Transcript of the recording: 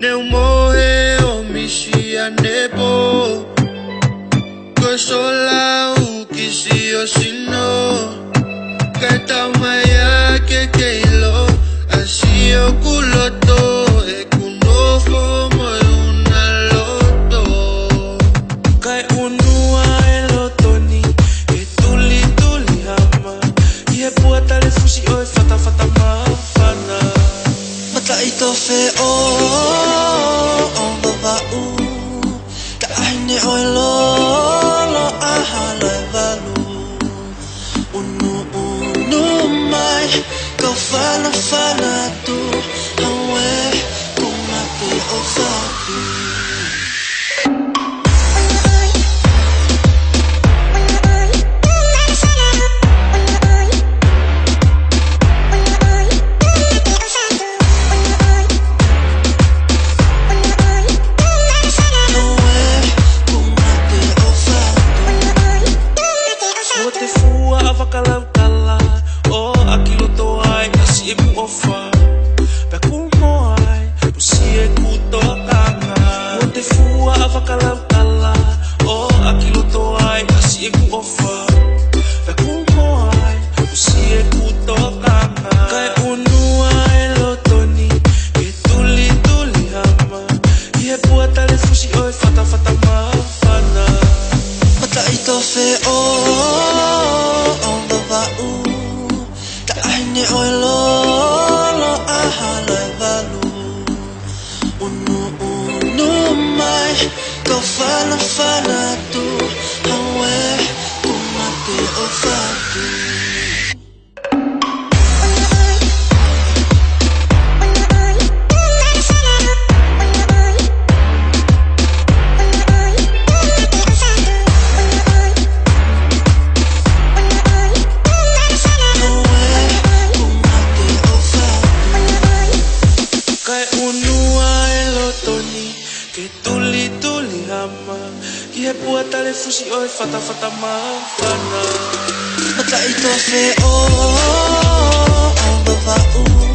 mohe o misi a nebo Ko sola u kisi o sino Kai tau mai a ke keilo Asi o kuloto e kunofo mo e una loto Kai unua e lotoni E tuli tuli hama I e puata le fusi o e fata fata mawhana Mata I tofe o Vava'u Ka ahine o e lolo aha le valu Unu mai Kau fana fana tu Hawe kumate o fatu Tofe o Vava'u Ka ahine o e lolo aha le valu Unu mai Kau fana fana tu Hawe kumate o fatu Ke tuli tuli hama Ki he puata le fusi o e fata fata mawhana Mata I tofe o Vava'u